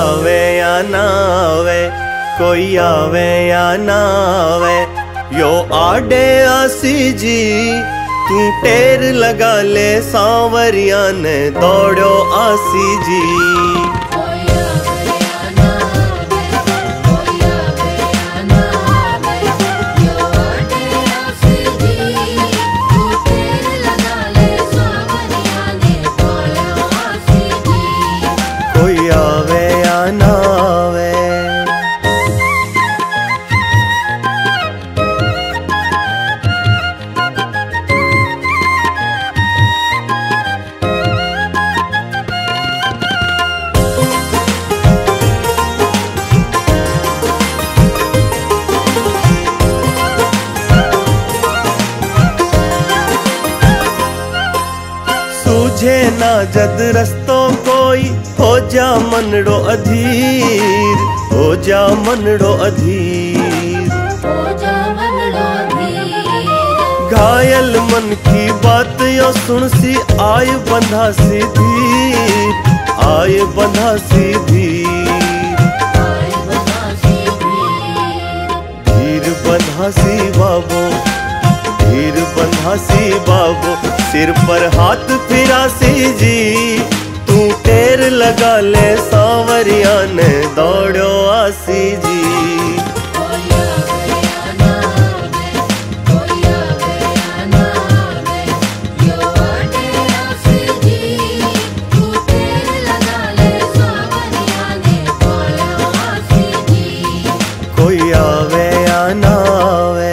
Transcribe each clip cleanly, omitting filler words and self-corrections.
आवे या ना आवे, कोई आवे या ना आवे, यो आडे आसी जी तू टेर लगा ले सांवरिया ने दौड़ो आसी जी। कोई आवे या ना आवे। सूझे ना जद रस्तो कोई, हो जा मनड़ो अधीर, हो जा मनड़ो अधीर, हो जा मनड़ो अधीर। घायल मन की बात यो सुन सी, आय बंधा सी धीर, आय बंधा सी धीर, आय बंधा सी धीर। धीर बंधा सी बाबो, धीर बंधा सी बाबो, सिर पर हाथ फिरा सी जी तू टेर लगा ले सांवरिया ने दौड़ो आसी जी। कोई आवे या ना आवे, कोई आवे या ना आवे, यो आडे आसी जी तू टेर लगा ले सांवरिया ने दौड़ो आसी जी। कोई आवे या ना आवे।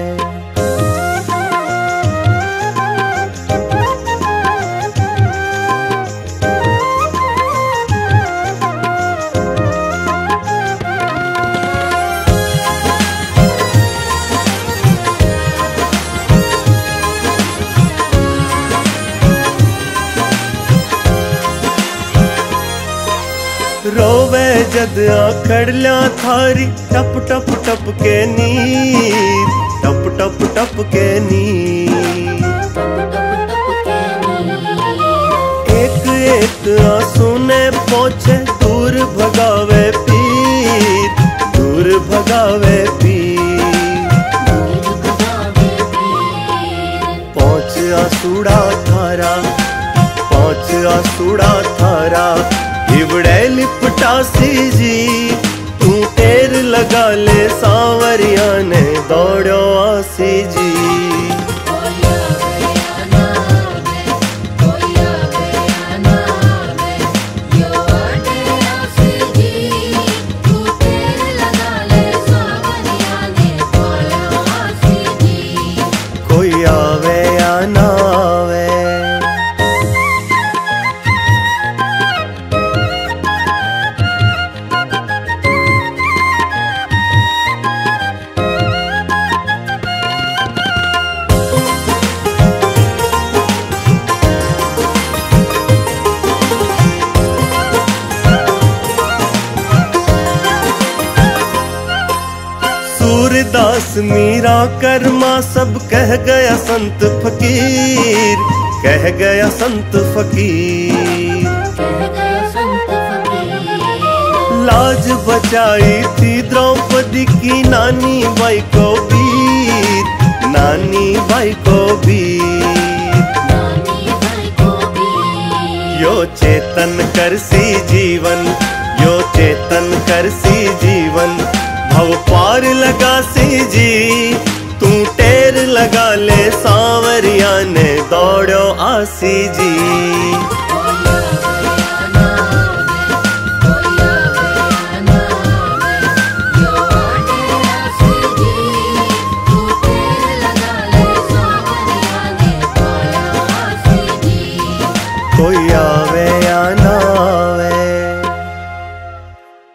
रोवे जद आखड़ल्या थारी, टप टप टप के नीर, टप टप टप के नीर, टप टप टप के नीर। एक एक आंसू ने पोछे दूर भगावे पीर, दूर भगावे पीर, दूर भगावे पीर। पहुँच आसूड़ा थारा, पहुँच आसूड़ा थारा, हिवड़े लिपटा सी जी तू टेर लगा ले सांवरिया ने दौड़ो आसी जी। कोई आवे या ना आवे, कोई आवे या ना आवे, यो आडे आसी जी तू टेर लगा ले सांवरिया ने दौड़ो आसी जी। कोई आवे या ना आवे। सूरदास मीरा कर्मा सब कह गया संत फकीर, कह गया संत फकीर, कह गया संत फकीर। लाज बचाई थी द्रौपदी की नानी बाई को वीर, नानी बाई को वीर, नानी भाई को भी। यो चेतन करसी जीवन, यो चेतन करसी जीवन, भव पार लगा सी जी तू टेर लगा ले सांवरिया ने दौड़ो आसी जी। कोई आवे या ना आवे, कोई आवे या ना आवे, यो आडे आसी जी तू टेर लगा ले सांवरिया ने दौड़ो आसी जी। कोई आवे या ना